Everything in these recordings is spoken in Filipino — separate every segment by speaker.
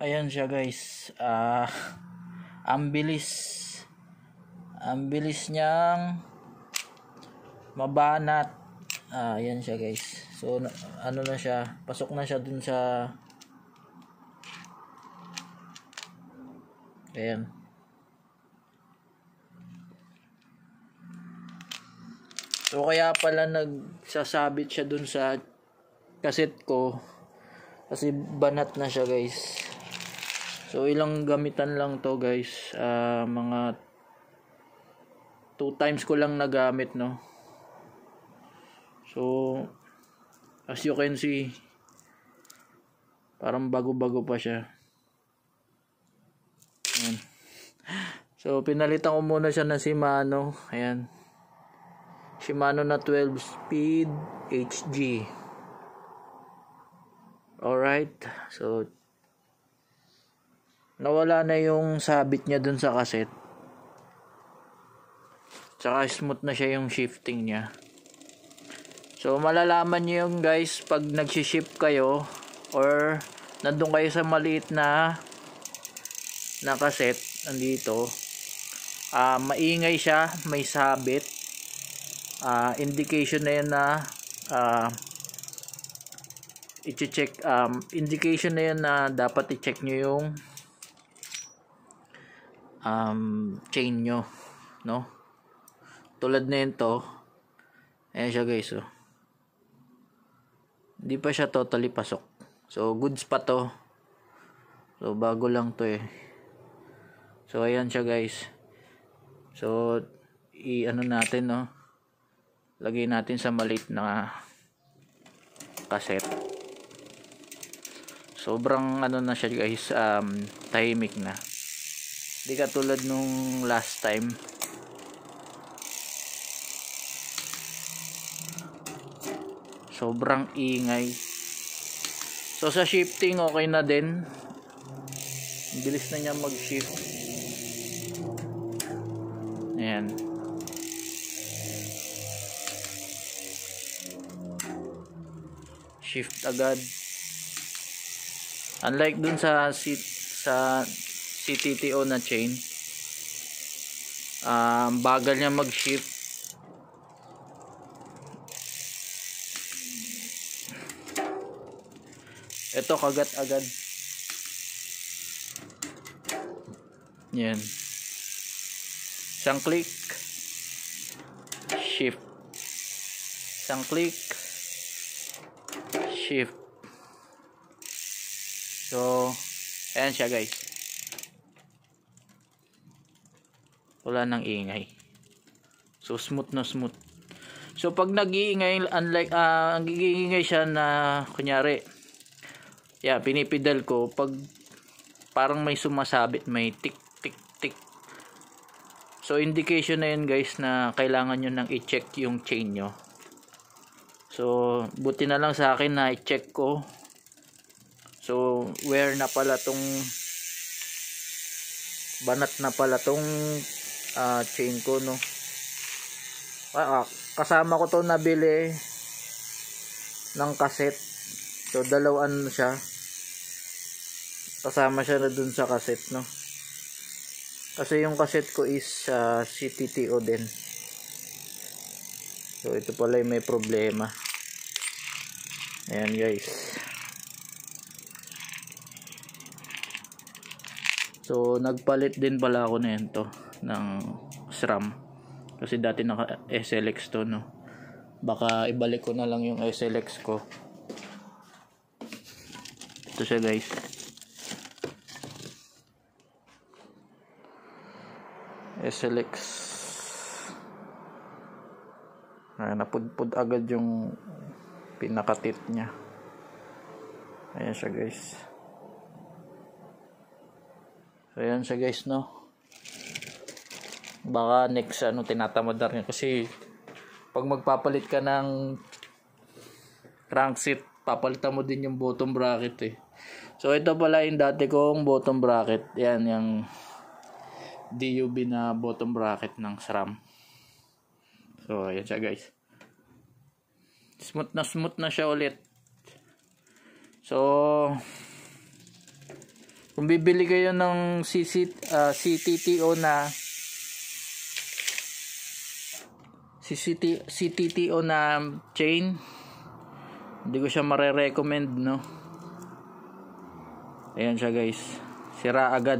Speaker 1: Ayan siya guys. Ang bilis. Ang bilis niyang mabanat. Ayan siya guys. So ano na siya, pasok na siya dun sa ayan. So kaya pala nagsasabit siya dun sa kaset ko kasi banat na siya guys. So ilang gamitan lang to guys, mga 2 times ko lang nagamit, no. So as you can see, parang bago-bago pa siya. Ayan. So pinalitan ko muna siya ng Shimano. Ayan, Shimano na 12 speed HG. Alright, so nawala na yung sabit niya dun sa kaset. Tsaka smooth na siya yung shifting niya. So malalaman niyo yung guys pag nagsi-shift kayo or nandun kayo sa maliit na kaset, andito, maingay siya, may sabit, indication na yan na i-check, indication na yan na dapat i-check nyo yung chain nyo, no? Tulad na yun to. Ayan siya guys, oh. Hindi pa siya totally pasok. So goods pa to. So bago lang to eh. So ayan siya guys. So i-ano natin, no? Lagay natin sa maliit na cassette. Sobrang ano na siya guys, tahimik na. Hindi katulad nung last time. Sobrang ingay. So sa shifting okay na din. Bilis na niya mag-shift. Ayan. Shift agad. Unlike dun sa CTTO na chain, bagal niya mag-shift. Ito kagat agad. Yan. Isang click, shift. Isang click, shift. So ayan siya guys. Wala nang ingay. So smooth na smooth. So pag nag-iingay, unlike ang giingay siya na kunyari, pinipidal ko, pag parang may sumasabit, may tick tick tick. So indication na yun guys na kailangan nyo nang i-check yung chain nyo. So buti na lang sa akin na i-check ko. So wear na pala tong, banat na pala tong chain ko, no. Kasama ko to nabili ng cassette. So dalawang siya. Kasama siya na dun sa cassette, no. Kasi yung cassette ko is CTTO din. So ito pala yung may problema. Ayan guys. So nagpalit din pala ako nito ng SRAM. Kasi dati naka SLX to, no. Baka ibalik ko na lang yung SLX ko. Ito siya guys. SLX. Napudpud agad yung pinakatit niya. Ayan siya guys. So ayan siya guys, no. Baka next tinatamad na rin kasi pag magpapalit ka ng crankset, papalitan mo din yung bottom bracket eh. So ito pala yung dati kong bottom bracket. Yan yung DUB na bottom bracket ng SRAM. So ayan siya guys. Smooth na siya ulit. So Kung bibili kayo ng CTTO na CTTO na chain, hindi ko siya mare-recommend, no. Ayan siya guys, sira agad.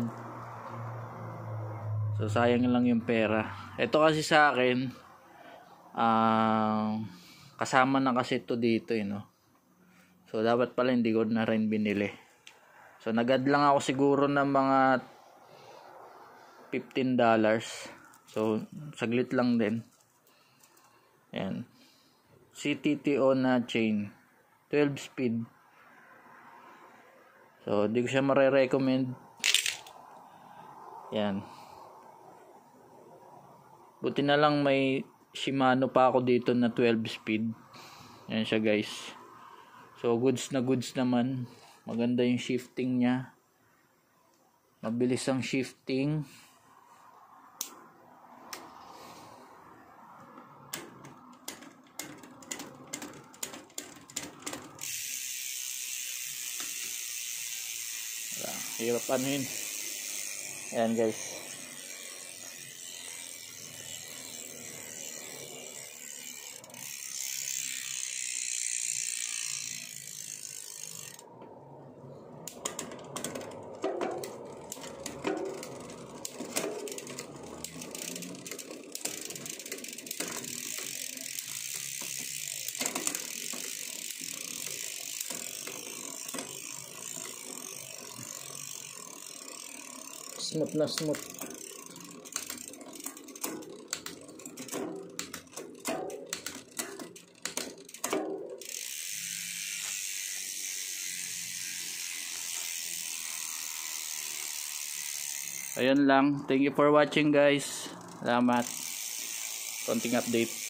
Speaker 1: So sayang lang yung pera. Ito kasi sa akin, kasama na kasi ito dito, no. So dapat pala hindi ko na rin binili. So nagad lang ako siguro ng mga $15. So saglit lang din. Ayan, CTTO na chain, 12 speed. So di ko siya mare-recommend. Yan, buti na lang may Shimano pa ako dito na 12 speed. Yan siya guys. So goods na goods naman. Maganda yung shifting nya, mabilis ang shifting. Hirap anuhin. Ayan guys. Smooth na smooth. Ayun lang. Thank you for watching guys. Salamat. Konting update.